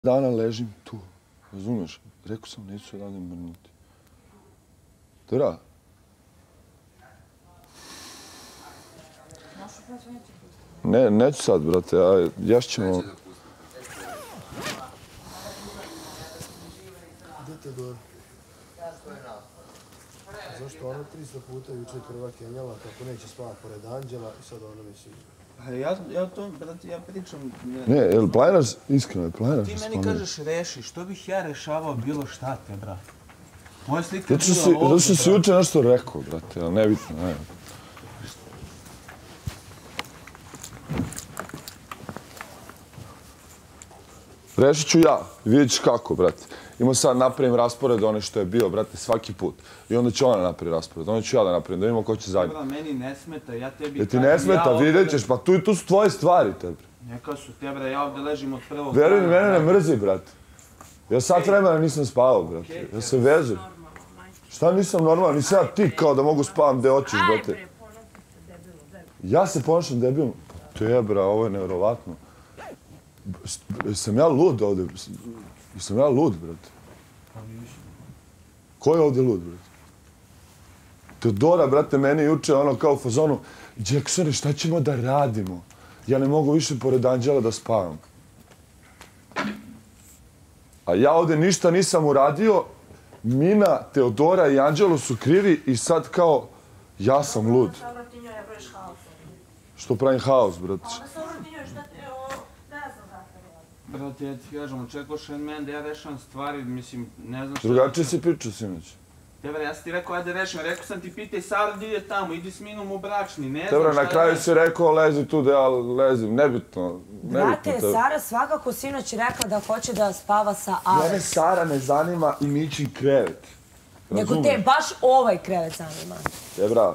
dana ležim tu, razumeš? Rekao sam, neću odavde mrnuti. Dobra. Ne, neću sad, brate, jašćemo... Idete gore. Zašto ono 300 puta juče prva Kenjala kako neće spavati pored Anđela i sad ono misli... Ja pričam... Ne, jel planiraš, iskreno, planiraš Ti da meni spavim? kažeš reši, što bih ja rešavao bilo šta te, brat? Moja slika Zato je bila ovdje, što si juče nešto rekao, brate, ali nebitno, ne. Rešit ću ja, vidjet ćeš kako, brate. Imao sad napravim raspored one što je bio, brate, svaki put. I onda će ona napravi raspored, onda ću ja da napravim, da vidimo ko će zadnji. Dobra, meni ne smeta, ja tebi Jer ti ne smeta, vidjet ćeš, pa tu su tvoje stvari, tebre. Neka su te, bre, ja ovdje ležim od prvog... Veruj mi, mene ne mrzi, brate. Ja sat vremena nisam spavao, brate. Ja se vežem. Šta nisam normalan? Nisam ja ti kao da mogu spavam gde hoćeš, brate. Ja se ponašam debilno. Tebra, ovo je nevjerovatno. Jesam ja lud ovde? Jesam ja lud, brate? Ko je ovde lud, brate? Teodora, brate, meni juče ono kao u fazonu, Jacksone, šta ćemo da radimo? Ja ne mogu više pored Anđela da spavam. A ja ovde ništa nisam uradio, Mina, Teodora i Anđelo su krivi i sad kao, ja sam lud. Što pravim haos, brate? Brate, ja ti kažem, očekuš od mene da ja rešavam stvari, mislim, ne znam što... Drugačije si pričao, sinoć. Tebra, ja sam ti rekao, ajde rešim, rekao sam ti pitaj Saru da ide tamo, idi s Minom u bračni, ne znam Tebra, šta... na kraju si rekao, lezi tu da ja lezim, nebitno. Brate, Sara svakako sinoć rekla da hoće da spava sa Alex. Mene Sara ne zanima i Mićin krevet. Nego te baš ovaj krevet zanima. Tebra.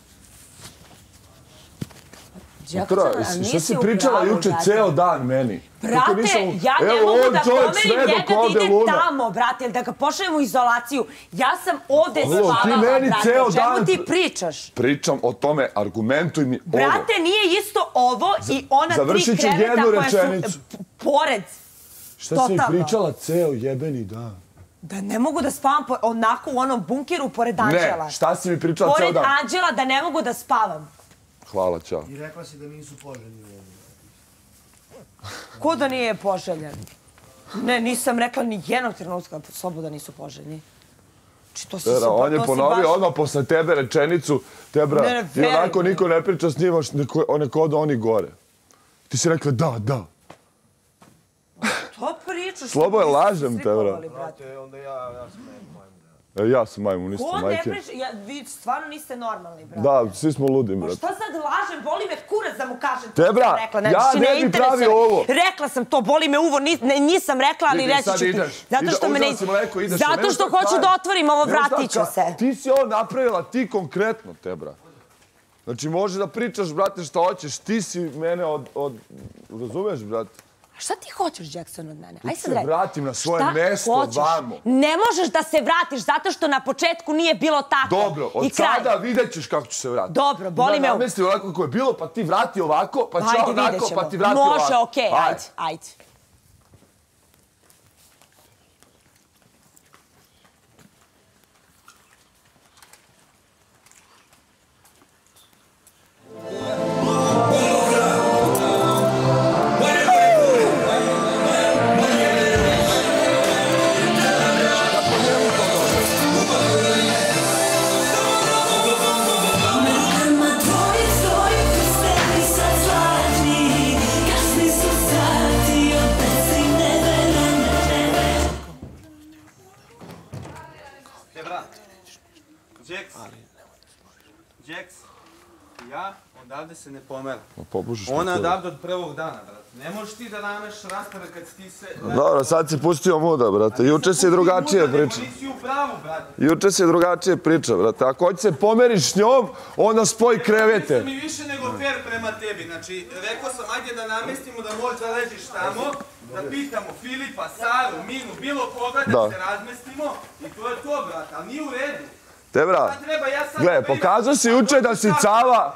Što si pričala juče ceo dan meni? Brate, ja ne mogu da pomerim njega da ide tamo, brate, ili da ga pošaljem u izolaciju. Ja sam ovde spavala, brate, o čemu ti pričaš? Pričam o tome, argumentuj mi ovo. Brate, nije isto ovo i ona tri kreveta koja su pored. Šta si pričala ceo jebeni dan? Da ne mogu da spavam onako u onom bunkeru pored Anđela. Ne, šta si mi pričala ceo dan? Pored Anđela da ne mogu da spavam. Hvala, čao. I rekla si da nisu poželjni ovdje. Ko da nije poželjen? Ne, nisam rekla ni jednog trenutka sloboda nisu poželjni. On je ponovio odmah posle tebe rečenicu, Tebra, i onako niko ne priča s njima, neko da oni gore. Ti si rekla da. To pričaš. Slobo je lažem, Tebra. Brate, onda ja sam majmun. Ja sam majmun, isto, majke. Ko ne priča? Vi stvarno niste normalni, brate. Da, svi smo ludi, brate. Pa šta sad lažem? Boli me kurac da mu kažem. Tebra, ja ne bi pravio ovo. Rekla sam to, boli me uvo, nisam rekla, ali reći ću ti. Zato što hoću da otvorim ovo, vratit ću se. Ti si ovo napravila, ti konkretno, Tebra. Znači, može da pričaš, brate, šta hoćeš. Ti si mene razumeš, brate? Šta ti hoćeš, Jackson, od mene? Da se vratim na svoje mesto, vamo. Ne možeš da se vratiš zato što na početku nije bilo tako. Dobro, od sada vidjet ćeš kako ću se vratiti. Dobro, boli me... Ja namestim ovako kako je bilo, pa ti vrati ovako, pa ću onako, pa ti vrati ovako. Može, okej, ajde. Jacks, ja odavde se ne pomeram. Popušiš me. Ona je odavde od prvog dana, brate. Ne možeš ti da nameš raspore kad si ti se... Dobro, sad si pustio muda, brate. Juče si drugačije priča. Nisi u pravu, brate. Juče si drugačije priča, brate. Ako hoće se pomeriš s njom, onda spoj krevete. Nisam mi više nego fair prema tebi. Znači, rekao sam, ajde da namestimo da možda ležiš tamo, da pitamo Filipa, Saru, Minu, bilo koga da se razmestimo i to je to, brate. Ali nije u redu. Tebra, gle, pokazao si juče da si cava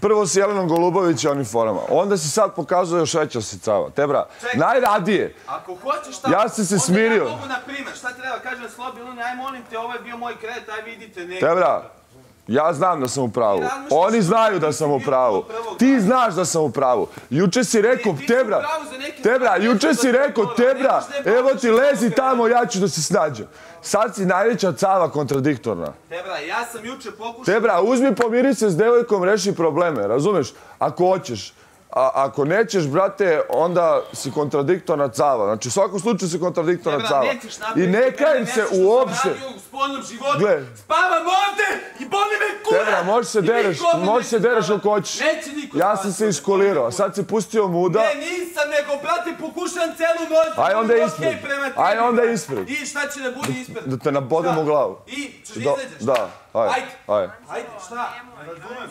Prvo si Jelenom Golubović i onim forama. Onda si sad pokazao još veća si cava. Tebra, najradije. Ako hoćeš šta... Ja sam se smirio. Onda ja mogu, na primjer, šta treba, kažem Slobi Luni, aj molim te, ovo je bio moj kret, aj vidite neko. Tebra, ja znam da sam u pravu. Oni znaju da sam u pravu. Ti znaš da sam u pravu. Juče si rekao, Tebra, juče si rekao, Tebra, evo ti lezi tamo, ja ću da se snađem. Sad si najveća cava kontradiktorna. Tebra, ja sam juče pokušao... Tebra, uzmi pomiri se s devojkom, reši probleme, razumeš? Ako hoćeš. A ako nećeš, brate, onda si kontradiktorna cava. Znači, u svakom slučaju si kontradiktorna cava. I ne kajem se uopšte... Spavam ovde i boli me kurac! Tebra, možeš se dereš kako hoćeš. Ja sam se iskolirao, a sad si pustio muda. Ne, nisam, nego, brate, pokušam celu noć. Aj onda ispred. Aj onda ispred. I šta će da bude ispred? Da te nabodem u glavu. I, ćeš izađeš? Da, ajde. Ajde, šta? Ne razumem.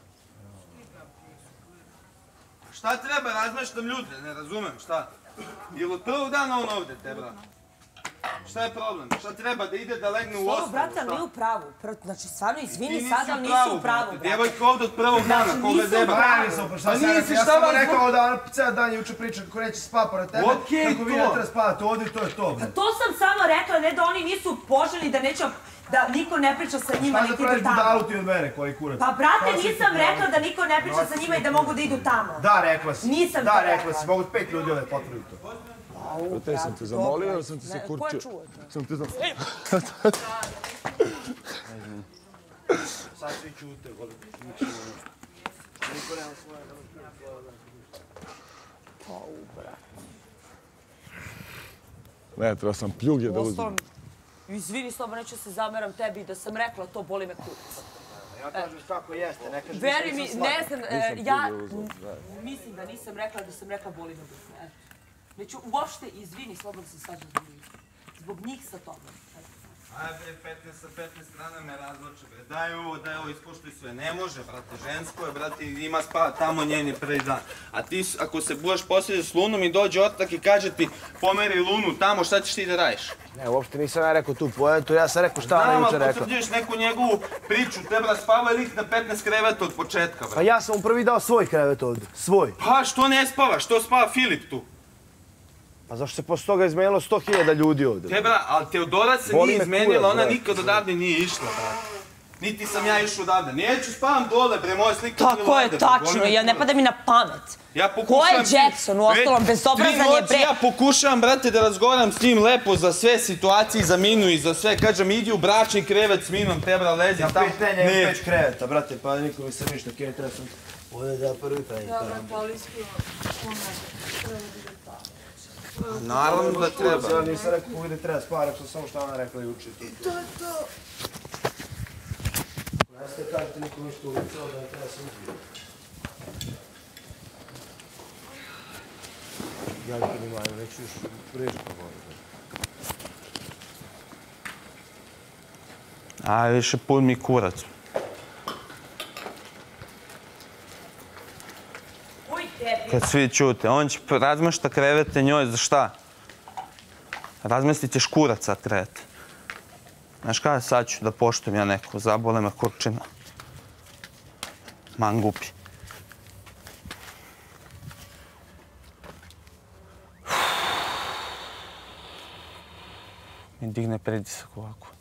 Šta treba, razmeštam ljude, ne razumem, šta? Jel od prvog dana on ovde, Tebra? Šta je problem? Šta treba, da ide da legne u osnovu? Brate, ali nije u pravu. Znači, stvarno, izvini sad, ali nisi u pravu, brate. Djevojka ovde od prvog dana, koga zeba. Pa nisi, šta sam rekao da ceo dan juče priča kako neće spava pored tebe, kako vi ne treba spavati ovde i to je to. To sam samo rekla, ne da oni nisu poželjni, da neće... Da niko ne priča sa njima, nek idu tamo. Šta da praviš budalu ti od mene, koji kurac? Pa brate, nisam rekla da niko ne priča sa njima i da mogu da idu tamo. Da, rekla si. Nisam to rekla. Da, rekla si. Mogu 5 ljudi ovdje potvrditi to. Brate, sam te zamolio ili sam ti se kurčio? Ko je čuo to? Sam te zamolio. Sad svi ćute, gledaj. Niko nema svoje. Ne, treba sam pljuge da uzmem. Izvini, slobodno, neću se zameram tebi da sam rekla to, boli me kurac. Ja kažem kako jeste, ne kažem Veri mi, ne znam, ja mislim da nisam rekla da sam rekla boli me kurac. Neću uopšte, izvini, slobodno se sad zbog njih sa tobom. Ajde, 15 sa 15 strana me razloče, bre. Daj ovo, ispuštuj sve. Ne može, brate, žensko je, brate, ima spava tamo njeni prvi dan. A ti, ako se budeš posjediti s Lunom i dođe otak i kaže ti, pomeri Lunu tamo, šta ćeš ti da radiš? Ne, uopšte nisam ja rekao tu pojentu, ja sam rekao šta ona juče rekla. Znam, ali potvrđuješ neku njegovu priču, Tebra spava lik na 15 kreveta od početka, brate. Pa ja sam mu prvi dao svoj krevet ovdje, svoj. Pa, što ne spava? Što spava Filip tu? Pa zašto se posle toga izmenilo 100.000 ljudi ovdje? Tebra, ali Teodora se nije izmenila, ona nikad odavde nije išla, brate. Niti sam ja išao odavde. Neću spavam dole, bre, moja slika... Tako je, tačno, ja ne pada mi na pamet. Ko je Jackson, u ostalom, bezobrazan je, bre? Ja pokušavam, brate, da razgovaram s njim lepo za sve situacije, za Minu i za sve. Kažem, idi u bračni krevet s Minom, Tebra, lezi tamo. Ja njegu 5 kreveta, brate, pa niko mi se ništa, kje treba sam... Ovdje da prvi pravi. Dobro, poliski, Naravno da treba. Ja nisam rekao kako gdje treba spava, rekao samo što ona rekla juče. to je to. Jeste kažete nikom ništa ulicao da treba se uđe. Ja ih imaju, neću još preći pa govoriti. Aj, više pun mi kurac. Kad svi čute, on će razmešta krevete njoj za šta? Razmestit ćeš kurac sad krevete. Znaš kada sad ću da poštujem ja neko, zabole me kurčina. Mangupi. Mi digne pritisak ovako.